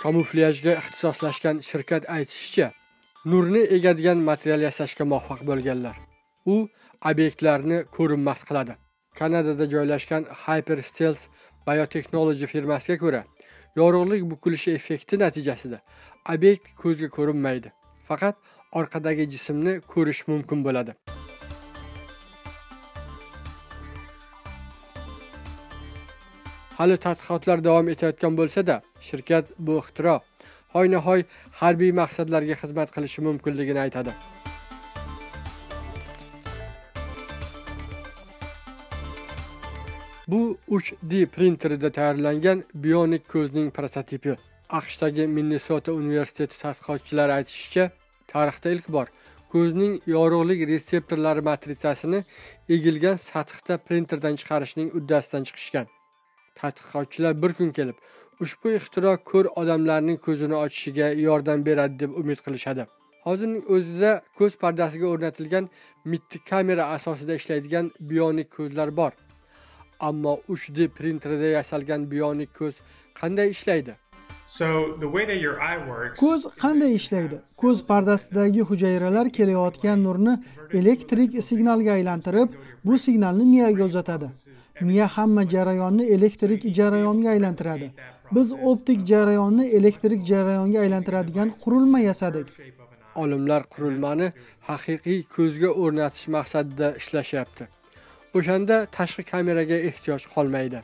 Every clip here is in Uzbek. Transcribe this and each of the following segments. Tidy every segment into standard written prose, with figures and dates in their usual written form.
Kamuflyajga ixtisoslashgan shirkat aytishicha, nurni egadigan material yasashga muvaffaq bo'lganlar. U obyektlarni ko'rinmas qiladi. Kanadada joylashgan Hyperstealth Biotechnology firmasiga ko'ra, yorug'lik bukilishi effekti natijasida obyekt ko'zga ko'rinmaydi. Faqat orqadagi jismni ko'rish mumkin bo'ladi. Hali tadqiqotlar davom etayotgan bo'lsa-da, shirkat bu ixtiro hoynahoy harbiy maqsadlarga xizmat qilishi mumkinligini aytadi. Bu 3D printerida tayyorlangan bionik ko'zning prototipi. AQShdagi Minnesota universiteti tadqiqotchilari aytishicha, tarixda ilk bor ko'zning yorug'lik reseptorlari matritsasini egilgan sathda printerdan chiqarishning uddasidan chiqishgan. Tadqiqotchilar bir kun kelib, ushbu ixtiro ko'r odamlarning ko'zini ochishiga yordam beradi deb umid qilishadi. Hozirning o'zida ko'z pardasiga o'rnatilgan mitti kamera asosida ishlaydigan bionik ko'zlar bor. Ammo 3D printerda yasalgan bionik ko'z qanday ishlaydi? Ko'z qanday ishlaydi? Ko'z pardasidagi hujayralar kelayotgan nurni elektrik signalga aylantirib, bu signalni miyaga uzatadi. Miya hamma jarayonni elektrik jarayonga aylantiradi. Biz optik jarayonni elektrik jarayonga aylantiradigan qurilma yasadik. Olimlar qurilmani haqiqiy ko'zga o'rnatish maqsadida ishlashyapti. O'shanda tashqi kameraga ehtiyoj qolmaydi.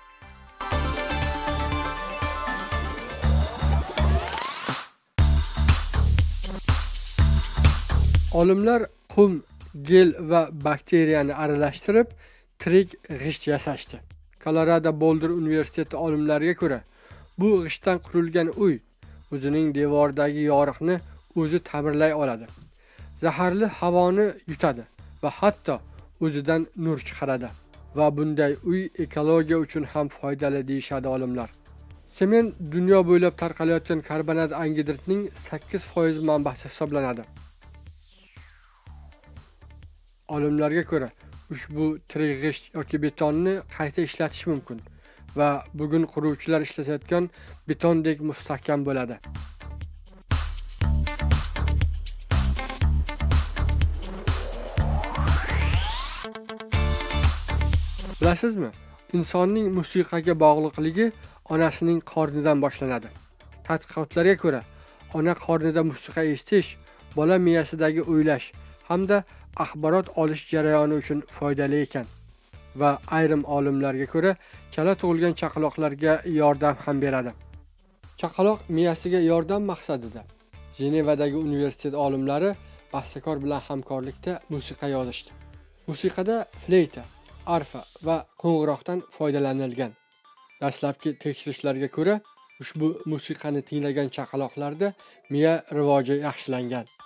Olimlar qum, gel va bakteriyani aralashtirib tirik g'isht yasashdi. Colorado Boulder universiteti olimlariga ko'ra, bu g'ishtdan qurilgan uy o'zining devordagi yoriqni o'zi ta'mirlay oladi. Zaharli havoni yutadi va hatto o'zidan nur chiqaradi. Va bunday uy ekologiya uchun ham foydali deyshadi olimlar. Sement dunyo bo'ylab tarqalayotgan karbonat angidridning 8% manbasi hisoblanadi. Olimlarga ko'ra, ushbu tirik g'isht yoki betonni qayta ishlatish mumkin va bugun quruvchilar ishlatayotgan betondek mustahkam bo'ladi. Bilasizmi? Insonning musiqaga bog'liqligi onasining qornidan boshlanadi. Tadqiqotlarga ko'ra, ona qornida musiqa eshitish bola miyasidagi o'ylash hamda axborot olish jarayoni uchun foydali ekan. Va ayrim olimlarga ko'ra, chala tug'ilgan chaqaloqlarga yordam ham beradi. Chaqaloq miyasiga yordam maqsadida Jenevadagi universitet olimlari bastakor bilan hamkorlikda musiqa yozishdi. Musiqada fleyta, arfa va qo'ng'iroqdan foydalanilgan. Dastlabki tekshirishlarga ko'ra, ushbu musiqani tinglagan chaqaloqlarda miya rivoji yaxshilangan.